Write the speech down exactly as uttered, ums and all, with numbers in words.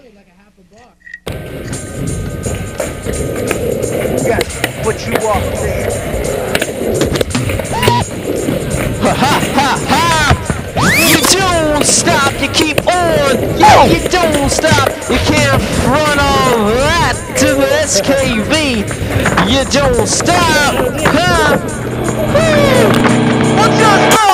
Yes, what you walk there. Ha ha ha ha! You don't stop, you keep on! Yeah, you don't stop! You can't run all that to the S K V! You don't stop! Huh? Woo! What's your